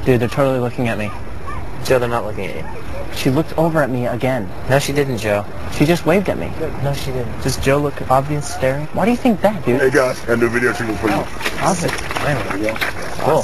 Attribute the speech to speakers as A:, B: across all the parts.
A: Dude, they're totally looking at me.
B: Joe, they're not looking at you.
A: She looked over at me again.
B: No, she didn't, Joe.
A: She just waved at me.
B: No, she didn't.
A: Does Joe look obvious staring? Why do you think that, dude?
C: Hey guys, and the video treatment for you.
A: Awesome.
B: There we go.
A: Cool.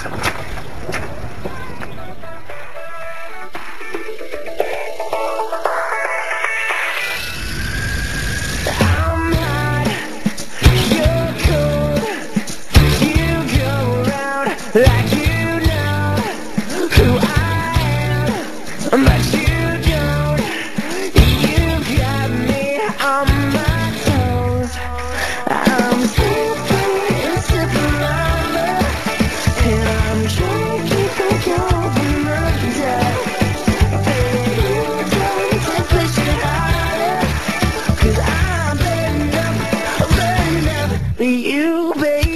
D: Like you know who I am, but you don't. You got me on my toes. I'm sipping on love, and I'm trying to keep it going under. Baby, you don't push it harder, 'cause I'm burning up for you, baby.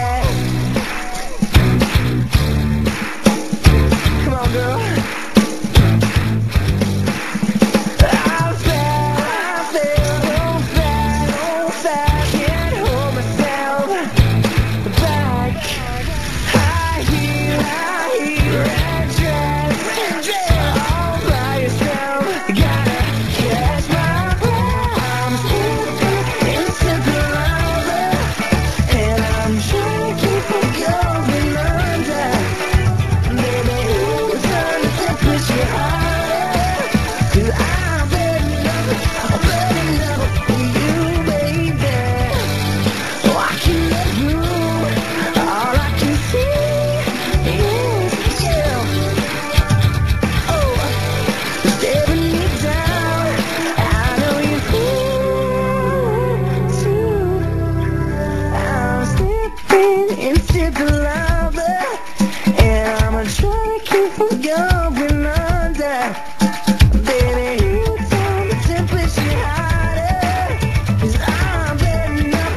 D: Into the lava, and I'ma try to keep from going under. Baby, you tell me to push it harder, 'cause I'm burning up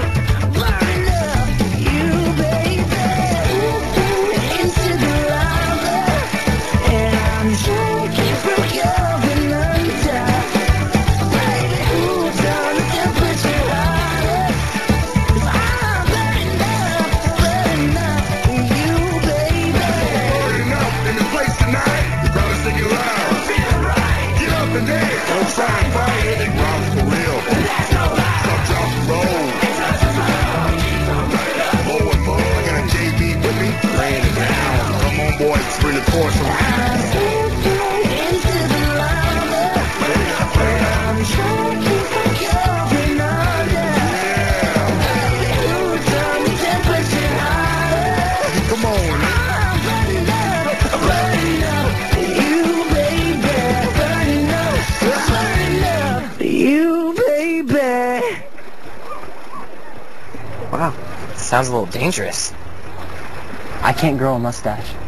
D: you, baby. Into the lava, and I'm trying to keep from going under. Baby, you tell me to push it harder, 'cause I'm burning up.
C: Don't try and fight it, it rocks for real. That's no lie. Stop, drop, roll. It's not just roll. More and more. I got a JB with me, laying it down. Come on, boys, bring the chorus around.
D: Into the lava, I'm trying to keep from going under. Baby, you tell me to push it harder.
C: Come on, man.
D: I'm burning up, you, baby. Burning up, you, baby.
B: Wow. Sounds a little dangerous.
A: I can't grow a mustache.